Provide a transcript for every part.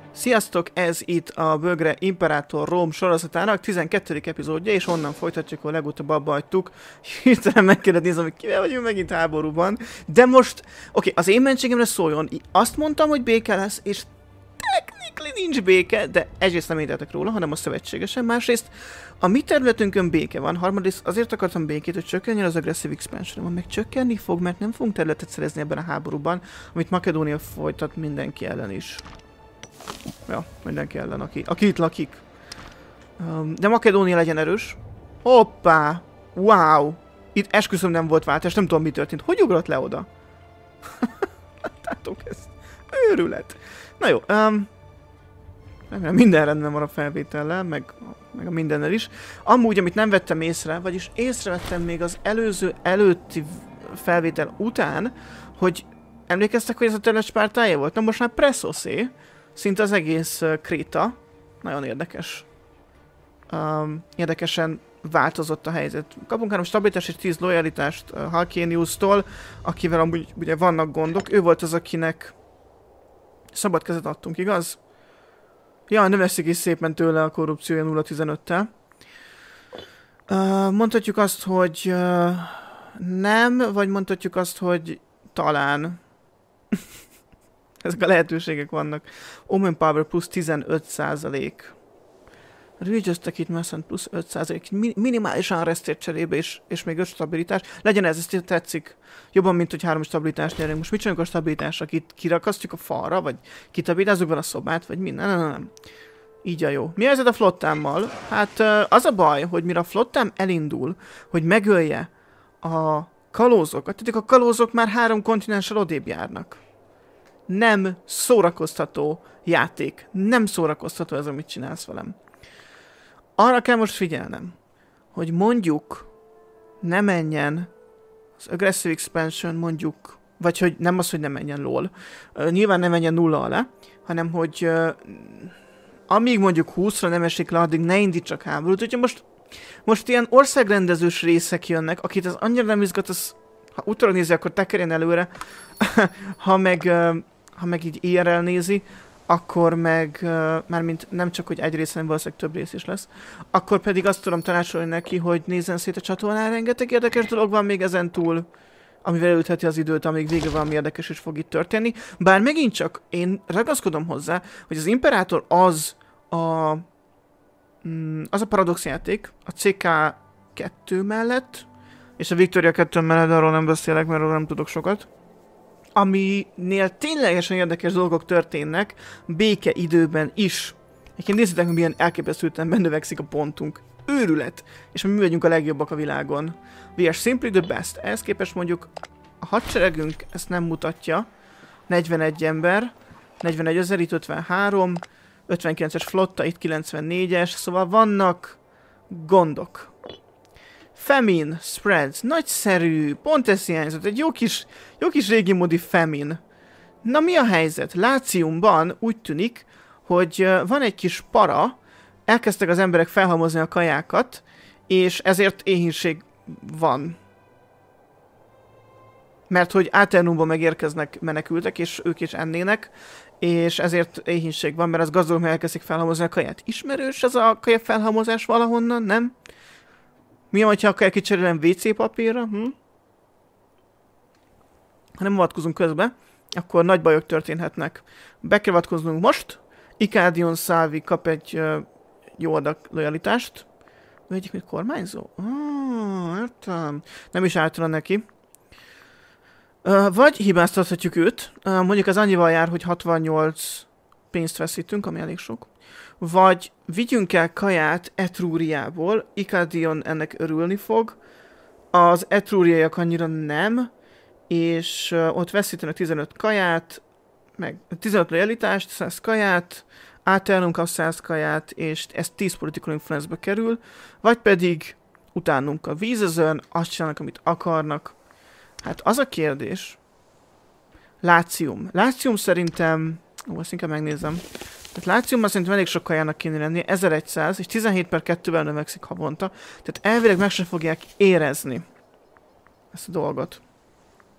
Sziasztok, ez itt a Bögre Imperátor Róm sorozatának 12. epizódja, és onnan folytatjuk, ahol legutóbb abba hagytuk. Hirtelen meg kellett nézni, hogy kivel vagyunk megint háborúban. De most, oké, az én mentségemre szóljon. Azt mondtam, hogy béke lesz, és technically nincs béke, de egyrészt nem értetek róla, hanem a szövetségesen. Másrészt a mi területünkön béke van, harmadrészt azért akartam békét, hogy csökkenjen az agresszív expansion, meg csökkenni fog, mert nem fogunk területet szerezni ebben a háborúban, amit Makedónia folytat mindenki ellen is. Ja, mindenki ellen, aki itt lakik. De Makedónia legyen erős. Hoppá! Wow! Itt esküszöm nem volt váltás, nem tudom mi történt. Hogy ugrott le oda? Láttátok ezt? Őrület! Na jó, remélem minden rendben van a felvétellel, meg a mindennel is. Amúgy, amit nem vettem észre, vagyis észrevettem még az előtti felvétel után, hogy emlékeztek, hogy ez a terület Spártája volt? Na most már Pressoszé, szinte az egész Kréta. Nagyon érdekes. Érdekesen változott a helyzet. Kapunk 3 stabilitást és 10 lojalitást Halkéniusztól, akivel amúgy ugye vannak gondok. Ő volt az, akinek szabad kezet adtunk, igaz? Ja, növekszik is szépen tőle a korrupciója 0,15-tel. Mondhatjuk azt, hogy nem, vagy mondhatjuk azt, hogy talán. Ezek a lehetőségek vannak. Omen Power plusz 15%. Religious Techitment plusz 5%. Minimálisan resztért cserébe és még 5 stabilitás. Legyen ez, ezt tetszik. Jobban, mint hogy 3 stabilitást nyerünk. Most mit csinálunk a stabilitásra? Kirakasztjuk a falra? Vagy kitabilitázzuk be a szobát? Vagy minden? Nem. Így a jó. Mi ez a flottámmal? Hát az a baj, hogy mire a flottám elindul, hogy megölje a kalózokat. Tehát a kalózok már 3 kontinenssel odébb járnak. Nem szórakoztató játék. Nem szórakoztató ez, amit csinálsz velem. Arra kell most figyelnem, hogy mondjuk ne menjen az Aggressive Expansion, mondjuk, vagy hogy nem az, hogy ne menjen LOL. Nyilván nem menjen 0 alá, hanem hogy amíg mondjuk 20-ra nem esik le, addig ne indítsak háborút. Úgyhogy most ilyen országrendezős részek jönnek, akit az annyira nem izgat, az, ha utólag nézi, akkor tekerjen előre, ha meg így IRL nézi, akkor meg, mármint nem csak, hogy egy rész, hanem valószínűleg több rész is lesz, akkor pedig azt tudom tanácsolni neki, hogy nézzen szét a csatornán, rengeteg érdekes dolog van még ezen túl, amivel elütheti az időt, amíg végre valami érdekes is fog itt történni. Bár megint csak én ragaszkodom hozzá, hogy az Imperátor az a paradox játék, a CK2 mellett, és a Victoria 2 mellett, arról nem beszélek, mert arról nem tudok sokat, aminél ténylegesen érdekes dolgok történnek békeidőben is. Egyébként nézzétek, hogy milyen elképesztő ütemben növekszik a pontunk. Őrület! És mi vagyunk a legjobbak a világon. We are simply the best. Ehhez képest mondjuk a hadseregünk ezt nem mutatja. 41 ember, 41 000, itt 53, 59-es flotta, itt 94-es, szóval vannak gondok. Famine spreads. Nagyszerű. Pont ez hiányzott. Egy jó kis régi módi famine. Na mi a helyzet? Láciumban úgy tűnik, hogy van egy kis para, elkezdtek az emberek felhalmozni a kajákat, és ezért éhínség van. Mert hogy Aternumban megérkeznek menekültek, és ők is ennének, és ezért éhínség van, mert az gazdagok meg elkezdik felhalmozni a kaját. Ismerős ez a kaja felhalmozás valahonnan, nem? Mi, hogyha akár kicserélem WC papírra? Ha nem avatkozunk közbe, akkor nagy bajok történhetnek. Be kell avatkoznunk most. Ikádion Szálvi kap egy jó adag lojalitást. Ő egyik még kormányzó? Értem. Nem is általán neki. Vagy hibáztathatjuk őt. Mondjuk az annyival jár, hogy 68 pénzt veszítünk, ami elég sok. Vagy vigyünk el kaját Etrúriából, Ikádion ennek örülni fog, az etrúriaiak annyira nem, és ott veszítenek 15 kaját, meg 15 lojalitást, 100 kaját, Áternum kap 100 kaját, és ez 10 political influence-be kerül, vagy pedig utánunk a vízezőn, azt csinálnak, amit akarnak. Hát az a kérdés, Lácium szerintem, azt inkább megnézem. Tehát Láciumban szerintem elég sok kajának kéne lennie, 1100, és 17 per 2-vel növekszik havonta. Tehát elvileg meg sem fogják érezni ezt a dolgot.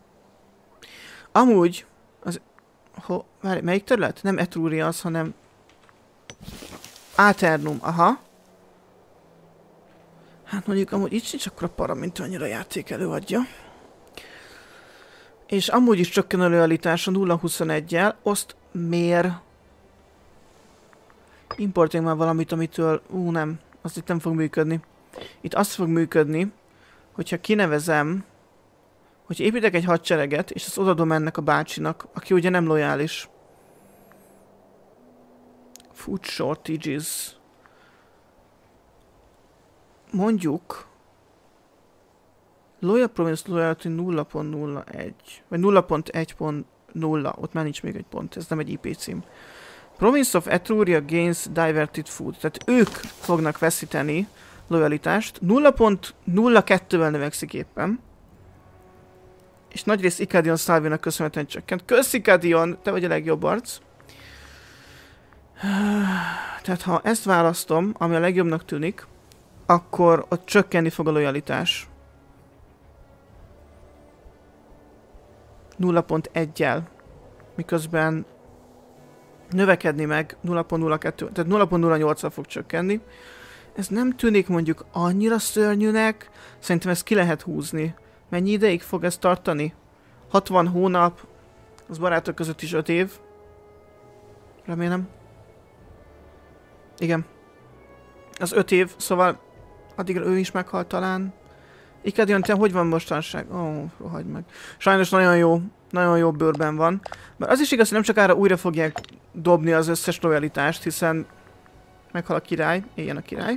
Amúgy, várj, melyik terület? Nem Etrúria az, hanem Aeternum, aha. Hát mondjuk amúgy itt sincs akkora para, mint annyira játék előadja. És amúgy is csökken a lojalitása 0.21-jel. Azt miért? Importjunk már valamit, amitől... nem. Azt itt nem fog működni. Itt azt fog működni, hogyha kinevezem, hogy építek egy hadsereget, és azt odadom ennek a bácsinak, aki ugye nem lojális. Food shortages. Mondjuk... Loyal Province Loyalty 0.01. Vagy 0.1.0. Ott már nincs még egy pont. Ez nem egy IP cím. Province of Etruria gains diverted food. Tehát ők fognak veszíteni lojalitást. 0.02-vel növekszik éppen. És nagyrészt Ikadion Salvinak köszönhetően csökkent. Kösz Ikadion! Te vagy a legjobb arc. Tehát ha ezt választom, ami a legjobbnak tűnik, akkor ott csökkenni fog a lojalitás. 0.1-jel. Miközben növekedni meg 0.02, tehát 0.08-al fog csökkenni. Ez nem tűnik mondjuk annyira szörnyűnek, szerintem ezt ki lehet húzni. Mennyi ideig fog ez tartani? 60 hónap, az barátok között is 5 év. Remélem. Igen. Az 5 év, szóval addigra ő is meghalt talán. Ikadion, te hogy van mostanság? Ó, rohagy meg. Sajnos nagyon jó bőrben van. Mert az is igaz, hogy nem csak arra újra fogják dobni az összes lojalitást, hiszen meghal a király, éljen a király.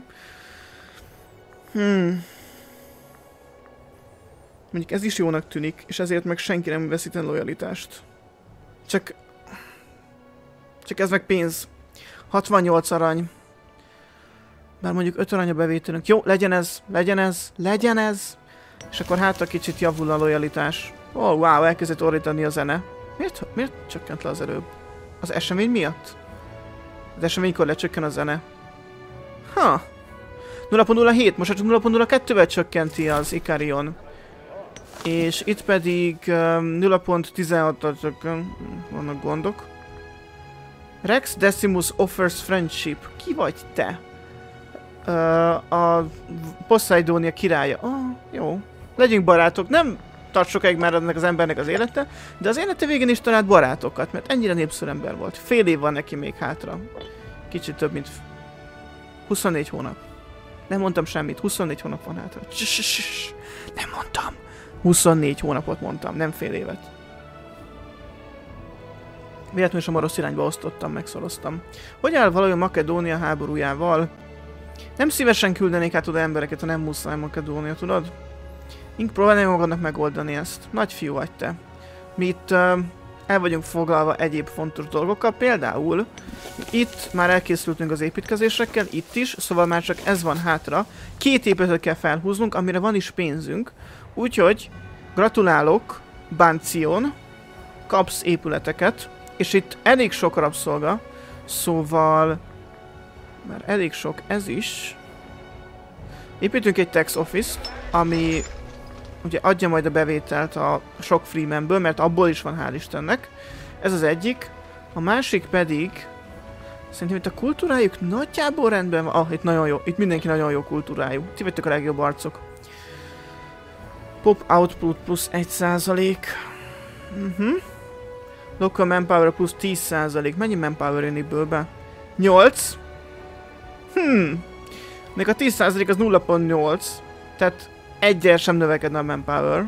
Mondjuk ez is jónak tűnik, és ezért meg senki nem veszíten lojalitást. Csak ez meg pénz. 68 arany. Bár mondjuk 5 arany a bevételünk. Jó, legyen ez. És akkor hát kicsit javul a lojalitás. Oh, wow, elkezdett ordítani a zene. Miért csökkent le az előbb? Az esemény miatt? Az eseménykor lecsökken a zene. 0.07, most csak 0.02-vel csökkenti az Ikarion. És itt pedig 0.16-tal vannak gondok. Rex Decimus offers friendship. Ki vagy te? A Poseidónia királya. Jó. Legyünk barátok. Nem tart sokáig már ennek az embernek az élete, de az élete végén is talált barátokat, mert ennyire népszerű ember volt. Fél év van neki még hátra. Kicsit több, mint 24 hónap. Nem mondtam semmit, 24 hónap van hátra. Nem mondtam. 24 hónapot mondtam, nem fél évet. Véletlenül sem a rossz irányba osztottam, megszoroztam. Hogy áll valahogy Makedónia háborújával? Nem szívesen küldenék át oda embereket, ha nem muszáj Makedónia, tudod? Inkább próbálnám magadnak megoldani ezt. Nagy fiú vagy te. Mi itt el vagyunk foglalva egyéb fontos dolgokkal, például itt már elkészültünk az építkezésekkel, itt is, szóval már csak ez van hátra. 2 épületet kell felhúznunk, amire van is pénzünk, úgyhogy gratulálok, Bancion, kapsz épületeket, és itt elég sok rabszolga, szóval már elég sok ez is. Építünk egy tax office-t, ami ugye adja majd a bevételt a sok freemanből, mert abból is van, hál' Istennek. Ez az egyik. A másik pedig... Szerintem itt a kultúrájuk nagyjából rendben van. Itt nagyon jó. Itt mindenki nagyon jó kultúrájú. Ti vagytok a legjobb arcok. Pop output plusz 1%. Local manpower plusz 10%. Mennyi manpower jön ebből be? 8. Nek a 10% az 0.8. Tehát egyel sem növekedne a manpower.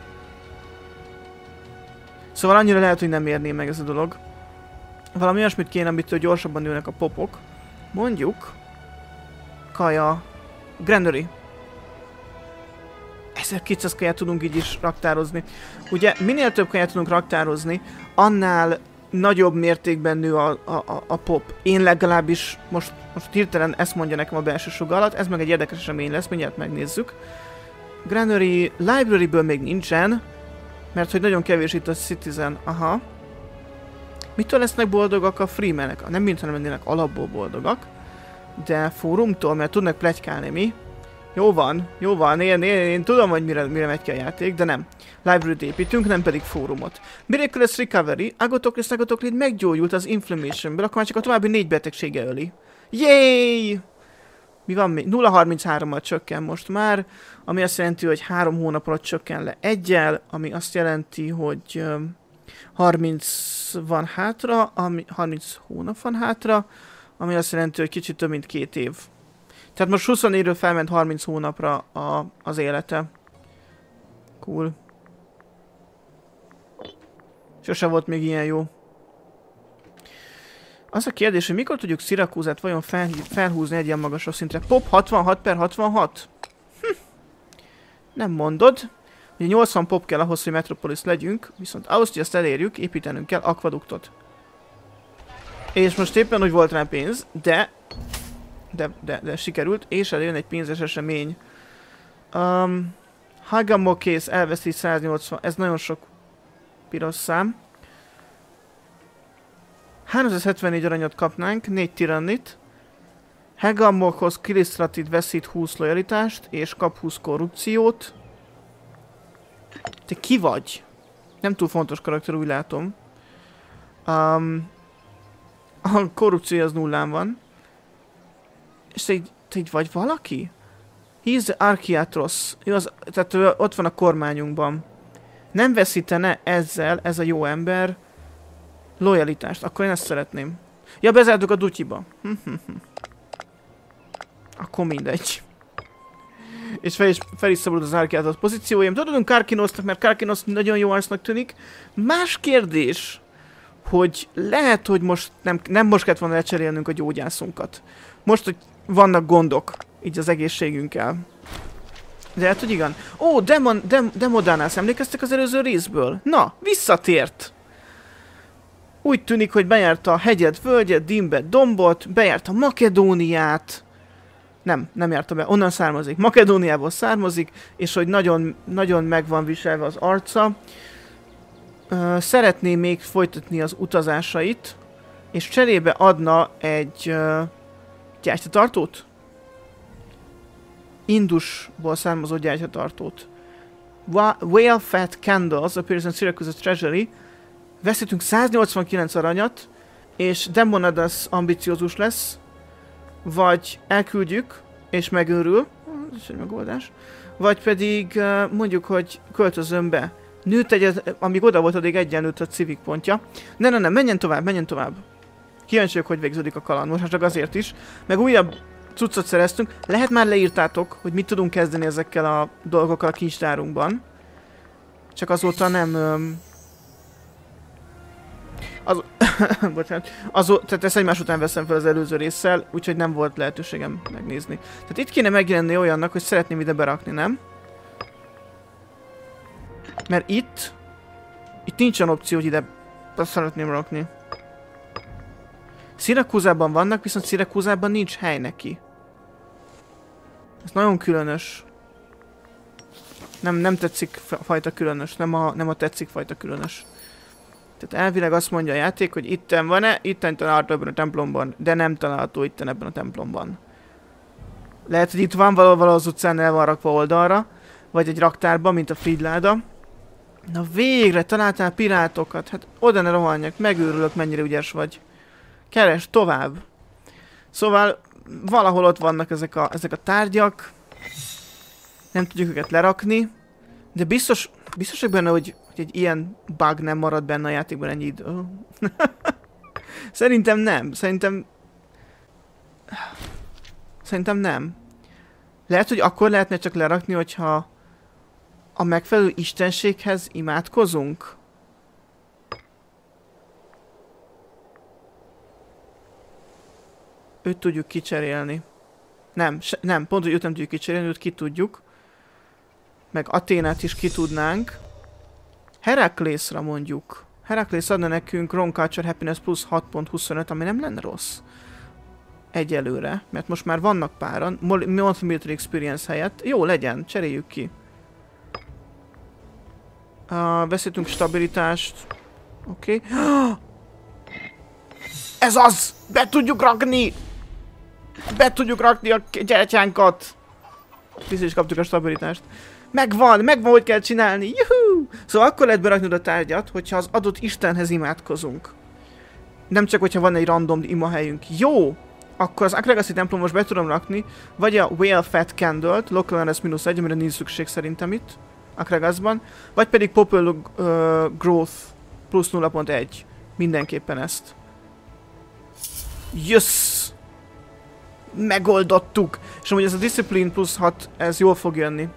Szóval annyira lehet, hogy nem érné meg ez a dolog. Valami olyasmit kéne, amitől gyorsabban nőnek a popok. Mondjuk... Kaja... Granary. 1200 kaját tudunk így is raktározni. Ugye minél több kaját tudunk raktározni, annál nagyobb mértékben nő a pop. Én legalábbis most hirtelen ezt mondja nekem a belső sugallat, ez meg egy érdekes esemény lesz, mindjárt megnézzük. Granary Library-ből még nincsen, mert hogy nagyon kevés itt a Citizen. Aha. Mitől lesznek boldogak a freemanek? Nem mintha nem lennének alapból boldogak, de fórumtól, mert tudnak pletykálni, mi? Jó van, én tudom, hogy mire megy ki a játék, de nem. Library-t építünk, nem pedig fórumot. Miraculous Recovery, Agotoklis meggyógyult az Inflammationből, akkor már csak a további 4 betegsége öli. Jéj! Mi van még? 0,33-mal csökken most már, ami azt jelenti, hogy 3 hónap alatt csökken le 1-jel, ami azt jelenti, hogy 30 van hátra, 30 hónap van hátra, ami azt jelenti, hogy kicsit több mint 2 év. Tehát most 24-ről felment 30 hónapra az élete. Cool. Sose volt még ilyen jó. Az a kérdés, hogy mikor tudjuk Syracuse-et vajon felhúzni egy ilyen magasabb szintre? Pop 66/66? Nem mondod. Ugye 80 pop kell ahhoz, hogy Metropolis legyünk, viszont ahhoz, hogy ezt elérjük, építenünk kell akvaduktot. És most éppen úgy volt rá pénz, de sikerült, és eljön egy pénzes esemény. Hagamokész elveszít 180, ez nagyon sok piros szám. 374 aranyat kapnánk, 4 tirannit. Hegamokhoz Kilisztratit veszít 20 lojalitást, és kap 20 korrupciót. Te ki vagy? Nem túl fontos karakter, úgy látom. A korrupció az nullán van. És te így vagy valaki? He's the Archiatros. Tehát ott van a kormányunkban. Nem veszítene ezzel ez a jó ember lojalitást. Akkor én ezt szeretném. Ja, bezártuk a dutyiba. Akkor mindegy. És fel is szabadult az Archiatros pozíciója. Tudodunk Karkinosnak, mert Karkinos nagyon jó arcnak tűnik. Más kérdés, hogy lehet, hogy most nem most kellett volna lecserélnünk a gyógyászunkat. Most, hogy vannak gondok így az egészségünkkel. De hát, hogy igen. Ó, Demodanász, emlékeztek az előző részből? Na, visszatért! Úgy tűnik, hogy bejárta a hegyet, völgyet, Dimbet, dombot, bejárta Makedóniát. Nem járta be, onnan származik. Makedóniából származik, és hogy nagyon meg van viselve az arca. Szeretné még folytatni az utazásait, és cserébe adna egy gyertyatartót? Indusból származó gyertyatartót. Whale Fat Candles appears in Syracuse Treasury. Veszítünk 189 aranyat, és Demonadas ambiciózus lesz, vagy elküldjük, és megőrül, ez egy megoldás, vagy pedig mondjuk, hogy költözön be. Nőtt egyet, amíg oda volt, addig egyenlőtt a civik pontja. Nem, menjen tovább. Kíváncsiak, hogy végződik a kaland, most csak azért is. Meg újabb cuccot szereztünk. Lehet már leírtátok, hogy mit tudunk kezdeni ezekkel a dolgokkal a kincstárunkban. Csak azóta nem... Bocsánat. Tehát ezt egymás után veszem fel az előző résszel, úgyhogy nem volt lehetőségem megnézni. Tehát itt kéne megjelenni olyannak, hogy szeretném ide berakni, nem? Mert itt nincsen opció, hogy ide szeretném rakni. Syracuse-ban vannak, viszont Syracuse-ban nincs hely neki. Ez nagyon különös. Nem tetszik fajta különös, nem a tetszik fajta különös. Tehát elvileg azt mondja a játék, hogy itten van-e, itten található ebben a templomban, de nem található itten ebben a templomban. Lehet, hogy itt van valahol az utcán el van rakva oldalra, vagy egy raktárban, mint a Fridláda. Na végre találtál pirátokat, hát oda ne rohanjak, megőrülök, mennyire ügyes vagy. Keresd tovább. Szóval valahol ott vannak ezek a tárgyak. Nem tudjuk őket lerakni. De biztosak benne, hogy egy ilyen bug nem marad benne a játékban ennyi idő. Szerintem nem. Szerintem nem. Lehet, hogy akkor lehetne csak lerakni, hogyha a megfelelő istenséghez imádkozunk. Őt tudjuk kicserélni. Nem, pont, hogy őt nem tudjuk kicserélni, őt ki tudjuk. Meg Athénát is ki tudnánk. Heraklészra mondjuk. Heraklész adna nekünk Wrong Culture Happiness plusz 6.25, ami nem lenne rossz. Egyelőre, mert most már vannak páran. Military Experience helyett. Jó, legyen, cseréljük ki. Veszítünk stabilitást. Oké. Ez az! Be tudjuk rakni! Be tudjuk rakni a gyertyánkat! Vissza is kaptuk a stabilitást. Megvan, hogy kell csinálni. Juhú! Szóval akkor lehet berakni a tárgyat, hogyha az adott istenhez imádkozunk. Nem csak, hogyha van egy random imahelyünk. Jó! akkor az Akragasi templom most be tudom rakni, vagy a Whale Fat Candle-t, Local Awareness -1, amire nincs szükség szerintem itt, Akragasban, vagy pedig Popular Growth plusz 0.1. Mindenképpen ezt. Yes! Megoldottuk! És amúgy ez a Discipline plusz 6, ez jól fog jönni.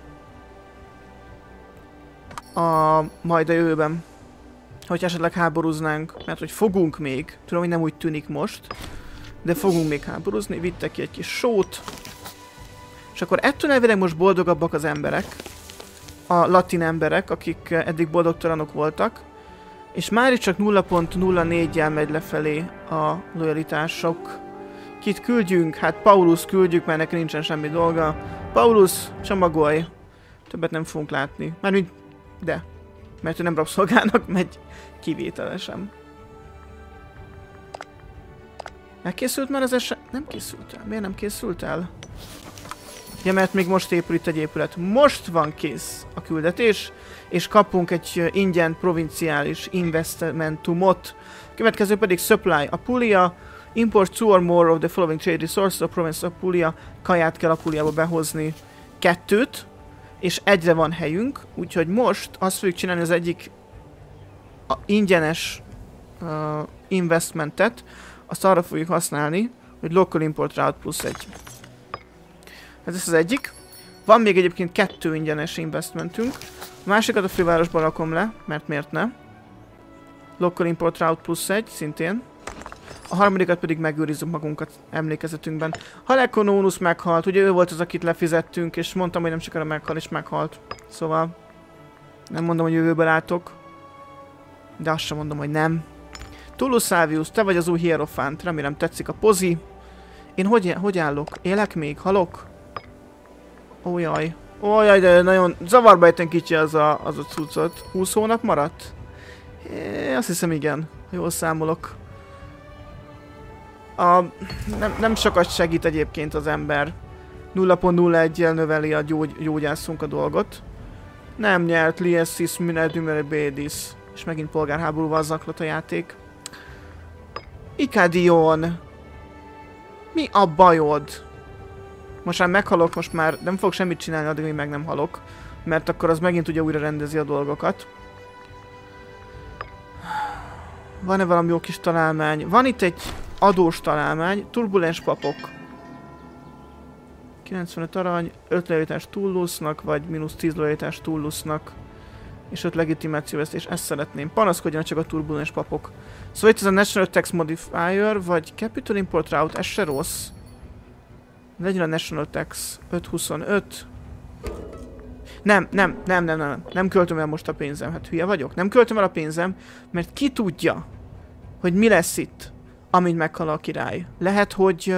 Majd a jövőben. Hogy esetleg háborúznánk, mert hogy fogunk még, tudom, hogy nem úgy tűnik most, de fogunk még háborúzni, vittek ki egy kis sót. És akkor ettől elvileg most boldogabbak az emberek, a latin emberek, akik eddig boldogtalanok voltak, és már is csak 0.04-jel megy lefelé a lojalitások. Kit küldjünk? Hát Paulus küldjük, mert neki nincsen semmi dolga. Paulus, csomagolj! Többet nem fogunk látni. Mármint, de. Mert ő nem rabszolgának megy kivételesen. Megkészült már az eset? Nem készült el. Miért nem készült el? Ja, mert még most épül itt egy épület. Most van kész a küldetés, és kapunk egy ingyen provinciális investmentumot. Következő pedig Supply Apulia. Import 2 or more of the following trade resources of province Apulia. Kaját kell Apuliába behozni 2-t, és egyre van helyünk, úgyhogy most azt fogjuk csinálni az egyik ingyenes investmentet, azt arra fogjuk használni, hogy Local Import Route plusz 1. Ez az egyik. Van még egyébként 2 ingyenes investmentünk. A másikat a fővárosban rakom le, mert miért ne? Local Import Route plusz 1, szintén. A harmadikat pedig megőrizzük magunkat emlékezetünkben. Halekonónusz meghalt, ugye ő volt az, akit lefizettünk, és mondtam, hogy nem sokára meghal, és meghalt. Szóval nem mondom, hogy jövőbe látok. De azt sem mondom, hogy nem. Tulusavius, te vagy az új hierofánt, remélem tetszik a pozi. Én hogy állok? Élek még? Halok? Ó jaj. Ó jaj, de nagyon zavarba ejten kicsi az a cuccot. 20 hónap maradt? Azt hiszem igen, jól számolok. Nem sokat segít egyébként az ember. 0.01-jel növeli a gyógyászunk a dolgot. Nem nyert Liesis Minedumere Bédis. És megint polgárháborúval zaklat a játék. Ikadion! Mi a bajod? Most már meghalok, most már nem fogok semmit csinálni, addig még meg nem halok. Mert akkor az megint ugye újra rendezi a dolgokat. Van-e valami jó kis találmány? Van itt egy adós találmány, turbulens papok. 95 arany, 5 lojalitást Tullusnak, vagy -10 lojalitást Tullusnak. És 5 legitimációvesztés, ezt szeretném. Panaszkodjanak csak a turbulens papok. Szóval itt ez a National Tax Modifier, vagy Capital Import Route, ez se rossz. Legyen a National Tax 525. Nem költöm el most a pénzem. Hát hülye vagyok. Nem költöm el a pénzem, mert ki tudja, hogy mi lesz itt, amint meghal a király. Lehet,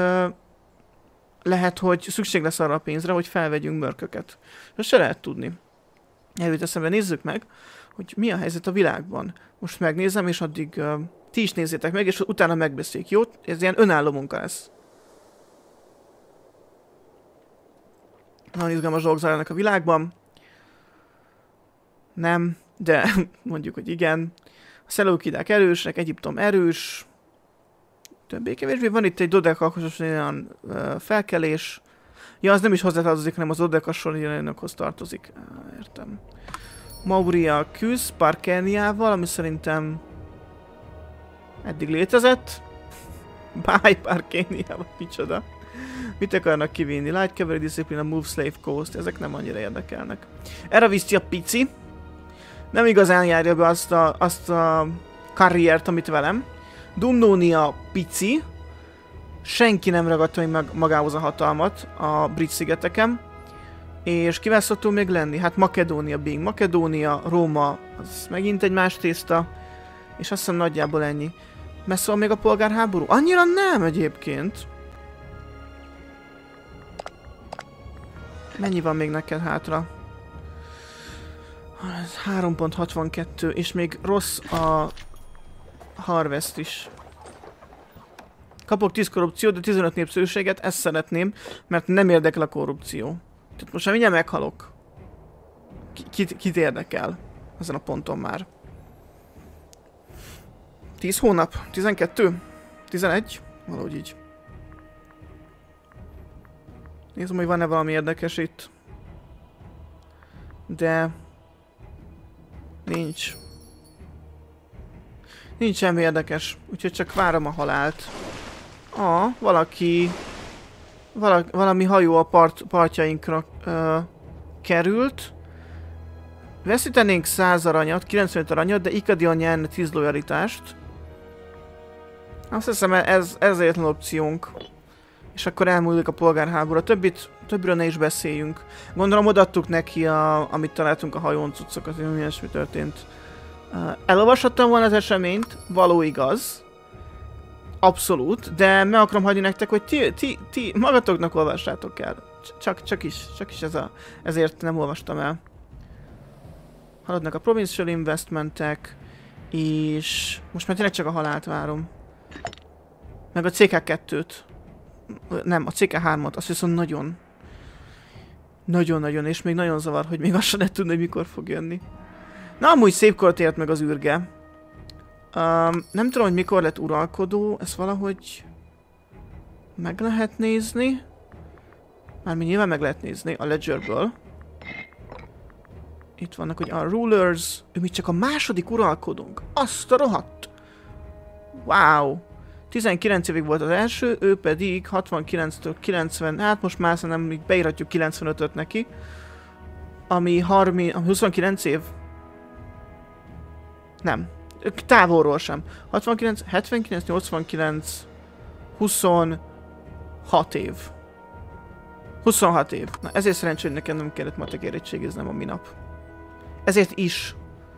hogy szükség lesz arra a pénzre, hogy felvegyünk mörköket. Ezt se lehet tudni. Eljut eszembe, nézzük meg, hogy mi a helyzet a világban. Most megnézem, és addig ti is nézzétek meg, és utána megbeszéljük. Jó? Ez ilyen önálló munka lesz. Nagyon izgalmas dolgok zajlanak a világban. Nem, de mondjuk, hogy igen. A szelőkidák erősek, Egyiptom erős. Többé-kevésbé van itt egy dodekakosos olyan felkelés. Ja, az nem is hozzátartozik, hanem az dodekasorionokhoz tartozik. Értem. Mauria küzd Parkeniával, ami szerintem eddig létezett. Bye Parkeniával, micsoda. Mit akarnak kivinni? Light Cavalry Discipline, Move Slave Coast, ezek nem annyira érdekelnek. Eravistia pici. Nem igazán járja be azt a karriert, amit velem. Dumnonia pici. Senki nem ragadta meg magához a hatalmat a brit szigeteken. És kivel szoktunk még lenni? Hát Makedónia, Bing. Makedónia, Róma, az megint egy más tészta. És azt hiszem nagyjából ennyi. Messze van még a polgárháború? Annyira nem egyébként. Mennyi van még neked hátra? 3.62, és még rossz a harvest is. Kapok 10 korrupciót, de 15 népszerűséget, ezt szeretném, mert nem érdekel a korrupció. Tehát most már mindjárt meghalok. Kit érdekel? Ezen a ponton már. 10 hónap? 12? 11? Valahogy így. Nézem, hogy van-e valami érdekes itt. De... nincs. Nincs semmi érdekes, úgyhogy csak várom a halált. Valaki... valami hajó a partjainkra került. Veszítenénk 100 aranyat, 95 aranyat, de Ikadion nyerne 10 lojalitást. Azt hiszem, ez egyetlen opciónk. És akkor elmúlik a polgárháború. A többiről ne is beszéljünk. Gondolom odaadtuk neki, amit találtunk a hajón cuccokat, hogy ilyesmi történt. Elolvashattam volna az eseményt, való igaz. Abszolút, de meg akarom hagyni nektek, hogy ti magatoknak olvassátok el. Csak is ezért nem olvastam el. Haladnak a provincial investmentek, és most már tényleg csak a halált várom. Meg a CK2-t. Nem, a CK3-at, azt viszont nagyon. Nagyon-nagyon, és még nagyon zavar, hogy még azt sem lehet tudni, hogy mikor fog jönni. Na, amúgy szép kort ért meg az űrge. Nem tudom, hogy mikor lett uralkodó, ezt valahogy meg lehet nézni. Mármint nyilván meg lehet nézni a Ledgerből. Itt vannak, hogy a rulers, ő még csak a második uralkodónk. Azt a rohadt! Wow! 19 évig volt az első, ő pedig 69-től 90, hát most már szerintem még beíratjuk 95-öt neki. Ami 29 év? Nem. Távolról sem. 69, 79, 89, 26 év. 26 év. Na ezért szerencsé, hogy nekem nem kellett matek érettségiznem a minap. Ezért is.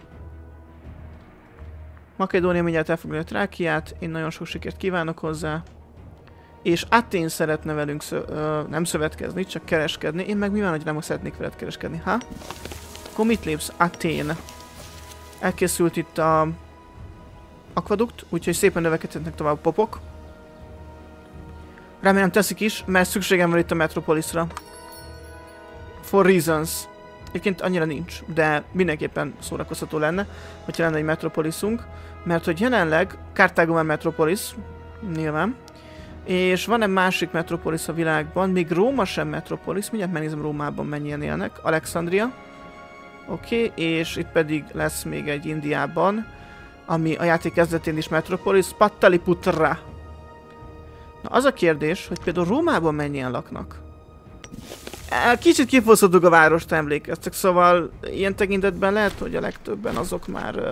Makedónia mindjárt elfoglalja a Trákiát, én nagyon sok sikert kívánok hozzá. És Athén szeretne velünk nem szövetkezni, csak kereskedni. Én meg mi van, hogy nem szeretnék veled kereskedni, ha? Akkor mit lépsz? Athén. Elkészült itt a akvadukt, úgyhogy szépen növekedhetnek tovább popok. Remélem teszik is, mert szükségem van itt a Metropolisra. For reasons. Egyébként annyira nincs, de mindenképpen szórakoztató lenne, hogyha lenne egy Metropolisunk. Mert hogy jelenleg Kartágo már Metropolis, nyilván. És van egy másik Metropolis a világban, még Róma sem Metropolis, mindjárt megnézem Rómában mennyien élnek. Alexandria. Oké, és itt pedig lesz még egy Indiában, ami a játék kezdetén is Metropolis, Pataliputra. Na az a kérdés, hogy például Rómában mennyien laknak. Kicsit kifosztottuk a várost, emlékeztek, szóval ilyen tekintetben lehet, hogy a legtöbben azok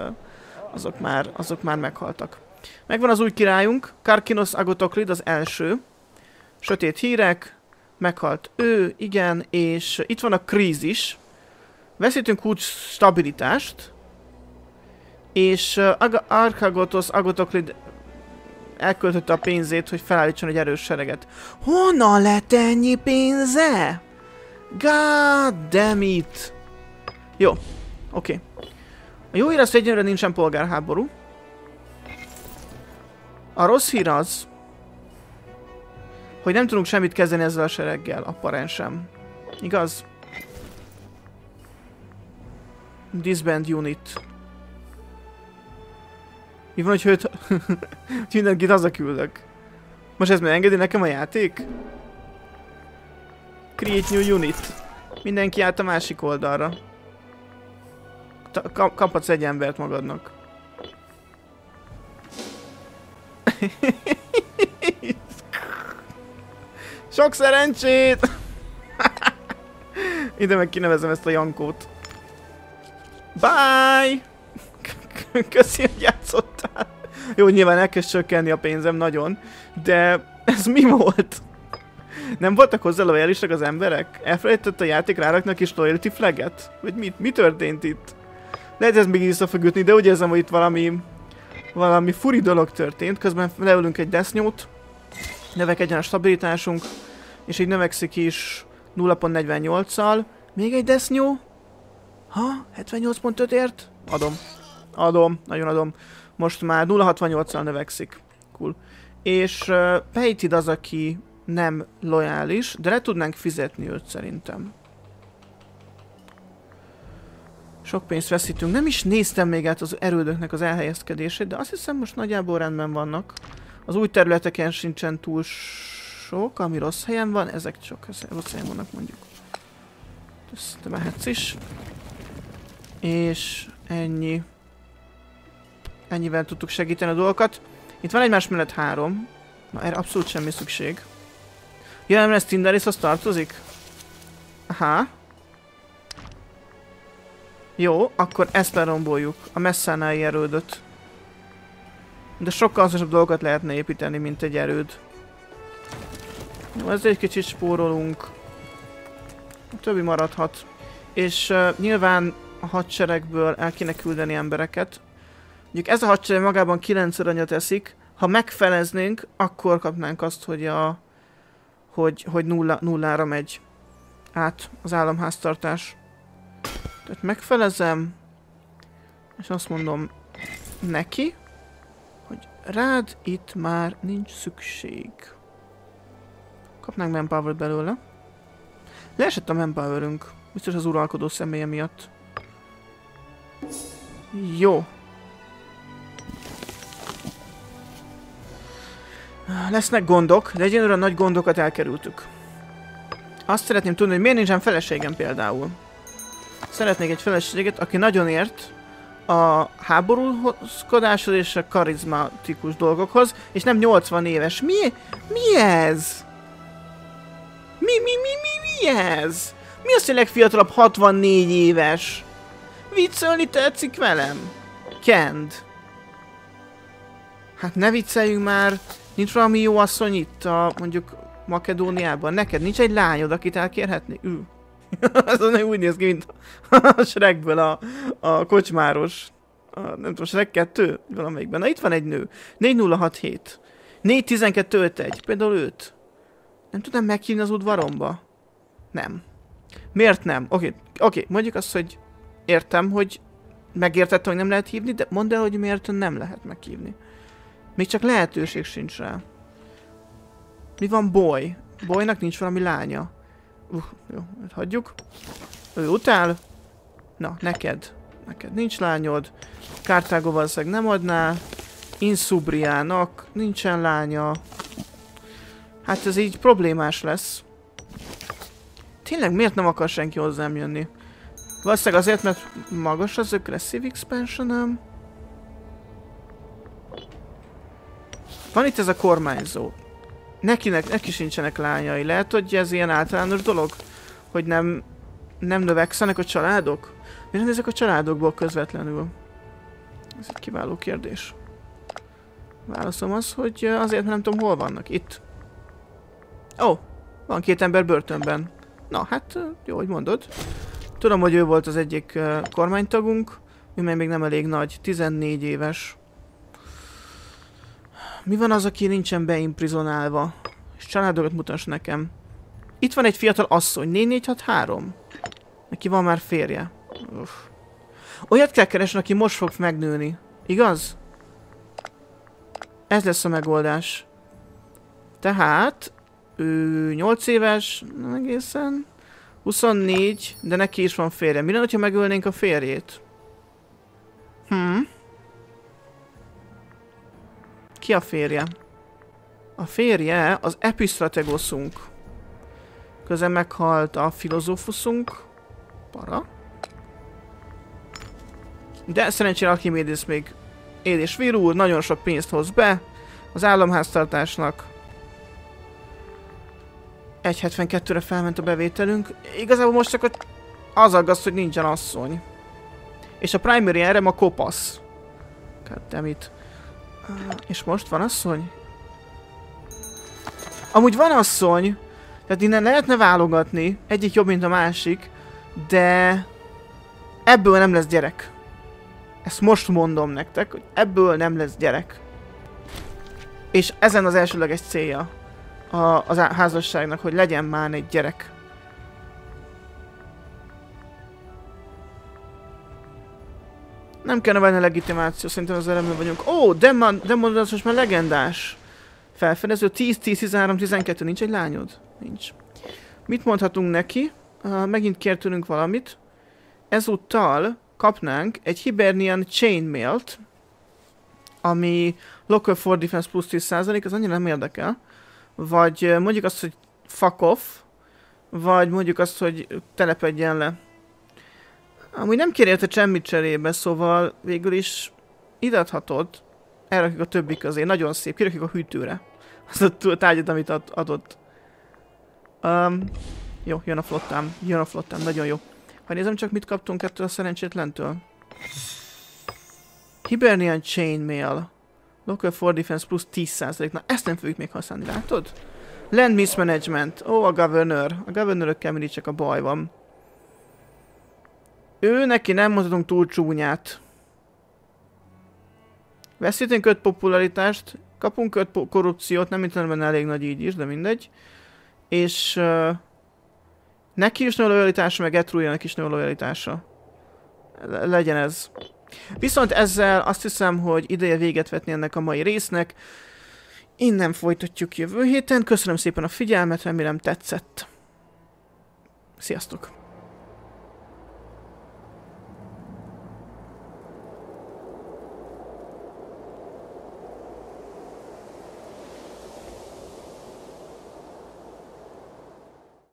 már meghaltak. Megvan az új királyunk, Karkinos Agotoklid az első. Sötét hírek, meghalt ő, igen, és itt van a krízis. Veszítünk úgy stabilitást, és Archagotos Agotoklid elköltötte a pénzét, hogy felállítson egy erős sereget. Honnan lett ennyi pénze? God damn it! Jó, oké. A jó hír az, hogy egyenlőre nincsen polgárháború. A rossz hír az, hogy nem tudunk semmit kezdeni ezzel a sereggel, a parán sem. Igaz? Disband unit. Mi van, hogy őt... mindenkit hazaküldök. Most ez megengedi nekem a játék? Create new unit. Mindenki át a másik oldalra. Kaphatsz egy embert magadnak. Sok szerencsét! Ide meg kinevezem ezt a Jankót. Bye! Köszi, hogy játszottál. Jó, nyilván elkezd csökkenni a pénzem nagyon, de ez mi volt? Nem voltak hozzá lojálisak az emberek? Elfelejtett a játék ráraknak is loyalty flaget? Vagy mi történt itt? Lehet ez még vissza fog ütni, de úgy érzem, hogy itt valami furi dolog történt. Közben leülünk egy Death Note, növekedjen a stabilitásunk, és így növekszik is 0.48-szal. Még egy Death Note? Ha? 78.5-ért? Adom. Adom, nagyon adom. Most már 0.68-szal növekszik. Cool. És Peitid az, aki nem lojális, de le tudnánk fizetni őt szerintem. Sok pénzt veszítünk. Nem is néztem még át az erődöknek az elhelyezkedését, de azt hiszem most nagyjából rendben vannak. Az új területeken sincsen túl Sok, ami rossz helyen van, ezek csak rossz helyen vannak mondjuk. Ezt te mehetsz is. És ennyi. Ennyivel tudtuk segíteni a dolgokat. Itt van egymás mellett 3. Na, erre abszolút semmi szükség. Ja, nem lesz Tinderishoz tartozik? Aha. Jó, akkor ezt leromboljuk. A messzánál erődöt. De sokkal hasznosabb dolgokat lehetne építeni, mint egy erőd. Jó, ezzel egy kicsit spórolunk. A többi maradhat. És nyilván a hadseregből el kéne küldeni embereket. Mondjuk ez a hadsereg magában 9 aranyat eszik. Ha megfeleznénk, akkor kapnánk azt, hogy nullára megy át az államháztartás. Tehát megfelezem, és azt mondom neki, hogy rád itt már nincs szükség. Kapnánk manpower-t belőle. Leesett a manpowerünk, biztos az uralkodó személye miatt. Jó. Lesznek gondok, de egyenlőre nagy gondokat elkerültük. Azt szeretném tudni, hogy miért nincsen feleségem például. Szeretnék egy feleséget, aki nagyon ért a háborúskodáshoz és a karizmatikus dolgokhoz, és nem 80 éves. Mi ez? Mi ez? Mi az, hogy legfiatalabb 64 éves? Viccelni tetszik velem? Kend. Hát ne vicceljünk már. Nincs valami jó asszony itt mondjuk Makedóniában. Neked nincs egy lányod, akit elkérhetni? Ez úgy néz ki, mint a Shrekből a kocsmáros. Nem tudom, Shrek 2? Valamelyikben. Na itt van egy nő. 4067. 41251. Például őt. Nem tudnám meghívni az udvaromba? Nem. Miért nem? Oké. Mondjuk azt, hogy értem, hogy megértettem, hogy nem lehet hívni, de mondd el, hogy miért nem lehet meghívni. Még csak lehetőség sincs rá. Mi van Boy? Boynak nincs valami lánya. Jó, hagyjuk. Ő utál. Na, neked. Neked nincs lányod. Karthágo valószínűleg nem adná. Insubriának nincsen lánya. Hát ez így problémás lesz. Tényleg miért nem akar senki hozzám jönni? Valószínűleg azért, mert magas az aggressive expansion-öm. Van itt ez a kormányzó. Neki sincsenek lányai. Lehet, hogy ez ilyen általános dolog? Hogy nem növekszenek a családok? Miért ezek a családokból közvetlenül? Ez egy kiváló kérdés. Válaszom az, hogy azért, mert nem tudom, hol vannak. Itt. Ó, van 2 ember börtönben. Na, hát jó, hogy mondod. Tudom, hogy ő volt az egyik kormánytagunk, ő még nem elég nagy, 14 éves. Mi van az, aki nincsen beimprizonálva? És családokat mutass nekem. Itt van egy fiatal asszony, 4463. Neki van már férje. Uff. Olyat kell keresni, aki most fog megnőni. Igaz? Ez lesz a megoldás. Tehát... ő 8 éves, nem egészen. 24, de neki is van férje. Mi lenne, ha megölnénk a férjét? Ki a férje? A férje az epistrategoszunk. Közben meghalt a filozófuszunk. Para. De szerencsére Archimedes még él és virul, nagyon sok pénzt hoz be az államháztartásnak. 1,72-re felment a bevételünk. Igazából most csak az aggaszt, hogy nincsen asszony. És a primary erre ma kopasz. Goddammit. És most van asszony? Amúgy van asszony. Tehát innen lehetne válogatni. Egyik jobb, mint a másik. De... ebből nem lesz gyerek. Ezt most mondom nektek, hogy ebből nem lesz gyerek. És ezen az elsőleges célja a házasságnak, hogy legyen már egy gyerek. Nem kell növelni a legitimáció, szerintem az elemben vagyunk. Ó, Demon az most már legendás. Felfedező 10, 10, 13, 12, nincs egy lányod? Nincs. Mit mondhatunk neki? Megint kér tőlünk valamit. Ezúttal kapnánk egy Hibernian Chainmailt, ami Local for Defense plusz 10%, az annyira nem érdekel. vagy mondjuk azt, hogy fuck off, vagy mondjuk azt, hogy telepedjen le. Amúgy nem kér érte semmit cserébe, szóval végül is ideadhatod, elrakjuk a többi közé, nagyon szép, kirakjuk a hűtőre. Az a tárgyat, amit adott. Jó, jön a flottám, nagyon jó. Ha nézem csak, mit kaptunk ettől a szerencsétlentől. Hibernian Chainmail. Local for Defense plusz 10%. Na, ezt nem fogjuk még használni, látod? Land Mismanagement. Ó, a Governor. A Governor-ökkel mindig csak a baj van. Ő neki nem mondhatunk túl csúnyát. Veszítünk 5 popularitást, kapunk 5 korrupciót, nem mint benne elég nagy így is, de mindegy. És neki is nő a lojalitása, meg Etruiának is nő a lojalitása. Legyen ez. Viszont ezzel azt hiszem, hogy ideje véget vetni ennek a mai résznek. Innen folytatjuk jövő héten. Köszönöm szépen a figyelmet, remélem tetszett. Sziasztok!